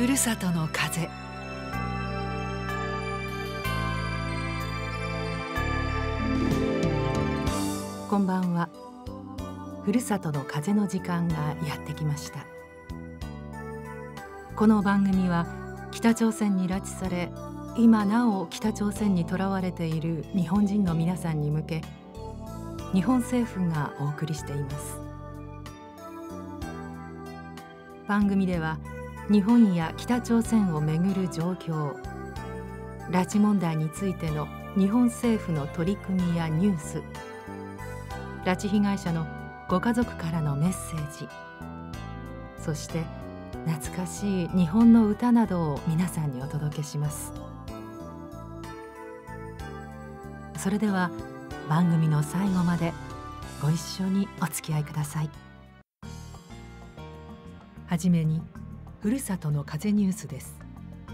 ふるさとの風。こんばんは。ふるさとの風の時間がやってきました。この番組は北朝鮮に拉致され、今なお北朝鮮にとらわれている日本人の皆さんに向け、日本政府がお送りしています。番組では日本や北朝鮮をめぐる状況、拉致問題についての日本政府の取り組みやニュース、拉致被害者のご家族からのメッセージ、そして懐かしい日本の歌などを皆さんにお届けします。それでは番組の最後までご一緒にお付き合いください。はじめにふるさとの風ニュースです。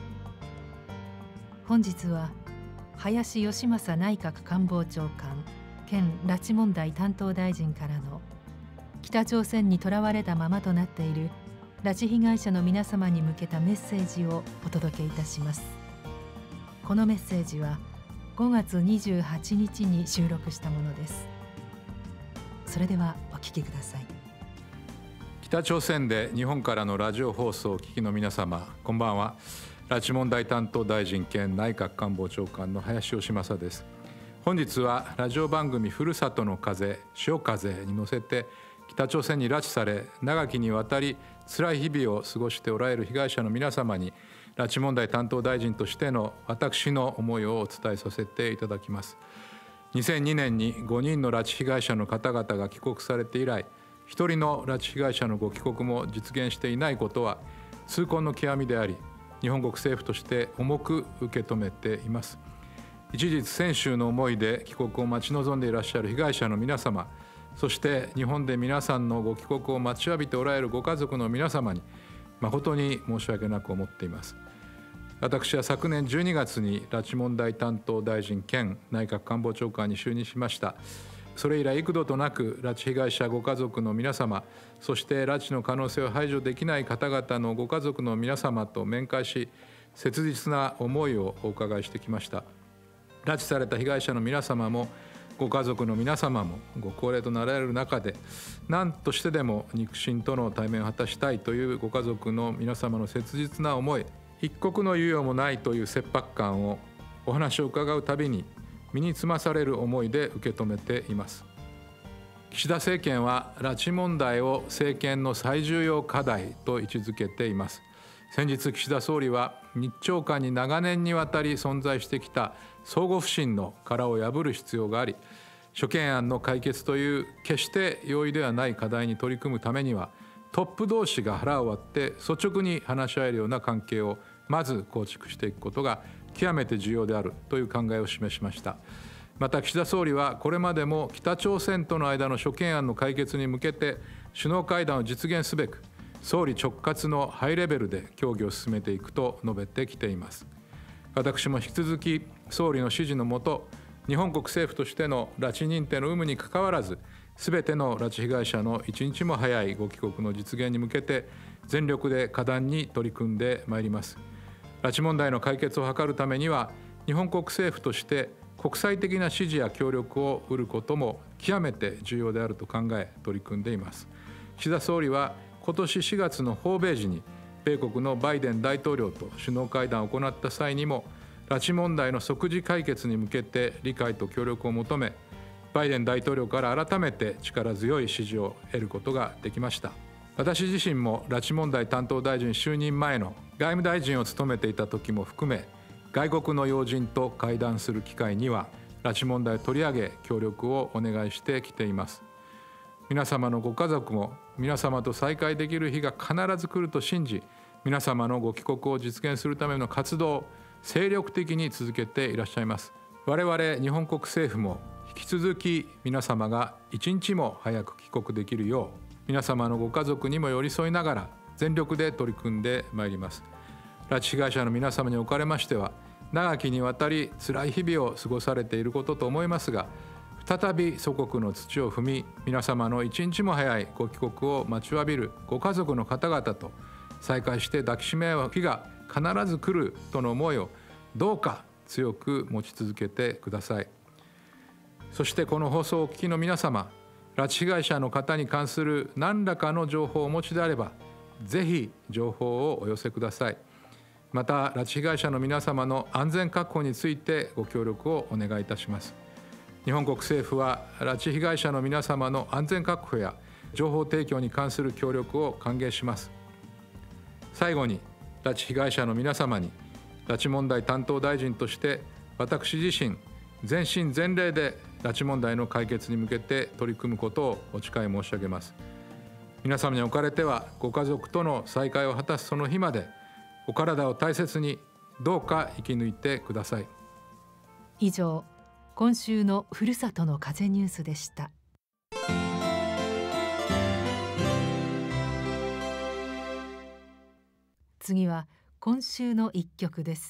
本日は林芳正内閣官房長官兼拉致問題担当大臣からの北朝鮮にとらわれたままとなっている拉致被害者の皆様に向けたメッセージをお届けいたします。このメッセージは5月28日に収録したものです。それではお聞きください。 北朝鮮で日本からのラジオ放送をお聞きの皆様、こんばんは。拉致問題担当大臣兼内閣官房長官の林芳正です。本日はラジオ番組ふるさとの風、潮風に乗せて北朝鮮に拉致され長きにわたり辛い日々を過ごしておられる被害者の皆様に拉致問題担当大臣としての私の思いをお伝えさせていただきます。2002年に5人の拉致被害者の方々が帰国されて以来、一人の拉致被害者のご帰国も実現していないことは痛恨の極みであり、日本国政府として重く受け止めています。一日千秋の思いで帰国を待ち望んでいらっしゃる被害者の皆様、そして日本で皆さんのご帰国を待ちわびておられるご家族の皆様に誠に申し訳なく思っています。私は昨年12月に拉致問題担当大臣兼内閣官房長官に就任しました。それ以来幾度となく拉致被害者ご家族の皆様、そして拉致の可能性を排除できない方々のご家族の皆様と面会し、切実な思いをお伺いしてきました。拉致された被害者の皆様もご家族の皆様もご高齢となられる中で、何としてでも肉親との対面を果たしたいというご家族の皆様の切実な思い、一刻の猶予もないという切迫感をお話を伺うたびに身につまされる思いで受け止めています。岸田政権は拉致問題を政権の最重要課題と位置づけています。先日岸田総理は日朝間に長年にわたり存在してきた相互不信の殻を破る必要があり、諸懸案の解決という決して容易ではない課題に取り組むためには、トップ同士が腹を割って率直に話し合えるような関係をまず構築していくことが極めて重要であるという考えを示しました。また岸田総理はこれまでも北朝鮮との間の諸懸案の解決に向けて首脳会談を実現すべく総理直轄のハイレベルで協議を進めていくと述べてきています。私も引き続き総理の指示のもと、日本国政府としての拉致認定の有無にかかわらず、すべての拉致被害者の一日も早いご帰国の実現に向けて全力で果断に取り組んでまいります。拉致問題の解決を図るためには、日本国政府として国際的な支持や協力を得ることも極めて重要であると考え取り組んでいます。岸田総理は今年4月の訪米時に米国のバイデン大統領と首脳会談を行った際にも、拉致問題の即時解決に向けて理解と協力を求め、バイデン大統領から改めて力強い支持を得ることができました。私自身も拉致問題担当大臣就任前の外務大臣を務めていた時も含め、外国の要人と会談する機会には拉致問題を取り上げ協力をお願いしてきています。皆様のご家族も皆様と再会できる日が必ず来ると信じ、皆様のご帰国を実現するための活動を精力的に続けていらっしゃいます。我々日本国政府も引き続き皆様が一日も早く帰国できるよう、皆様のご家族にも寄り添いながら全力で取り組んでまいります。拉致被害者の皆様におかれましては、長きにわたり辛い日々を過ごされていることと思いますが、再び祖国の土を踏み、皆様の一日も早いご帰国を待ちわびるご家族の方々と再会して抱きしめ合う日が必ず来るとの思いをどうか強く持ち続けてください。そしてこの放送をお聞きの皆様、拉致被害者の方に関する何らかの情報をお持ちであれば、ぜひ情報をお寄せください。また拉致被害者の皆様の安全確保についてご協力をお願いいたします。日本国政府は拉致被害者の皆様の安全確保や情報提供に関する協力を歓迎します。最後に、拉致被害者の皆様に拉致問題担当大臣として私自身全身全霊で拉致問題の解決に向けて取り組むことをお誓い申し上げます。皆様におかれてはご家族との再会を果たすその日までお体を大切にどうか生き抜いてください。 以上、今週のふるさとの風ニュースでした。次は今週の一曲です。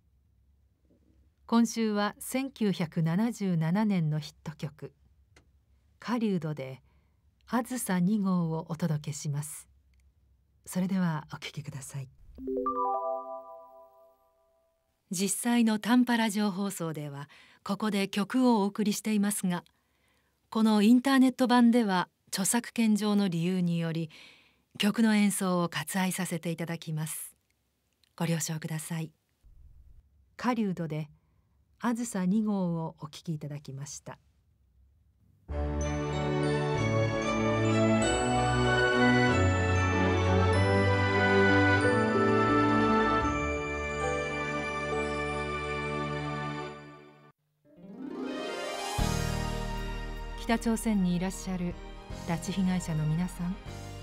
今週は1977年のヒット曲狩人であずさ2号をお届けします。それではお聴きください。実際の短波ラジオ放送ではここで曲をお送りしていますが、このインターネット版では著作権上の理由により曲の演奏を割愛させていただきます。ご了承ください。狩人であずさ2号をお聴きいただきました。北朝鮮にいらっしゃる拉致被害者の皆さん、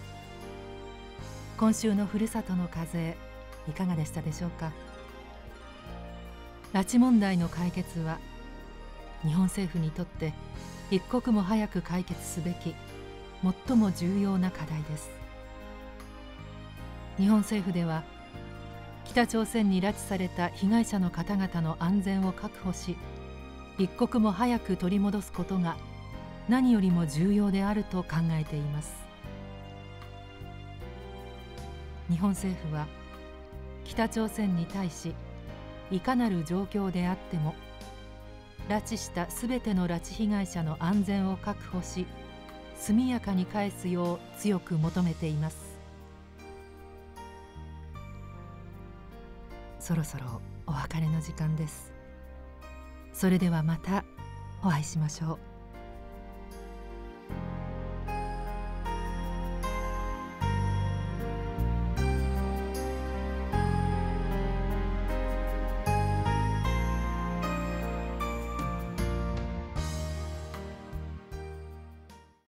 今週のふるさとの風いかがでしたでしょうか。拉致問題の解決は日本政府にとって一刻も早く解決すべき最も重要な課題です。日本政府では北朝鮮に拉致された被害者の方々の安全を確保し、一刻も早く取り戻すことが何よりも重要であると考えています。日本政府は北朝鮮に対し、いかなる状況であっても拉致したすべての拉致被害者の安全を確保し、速やかに返すよう強く求めています。そろそろお別れの時間です。それではまたお会いしましょう。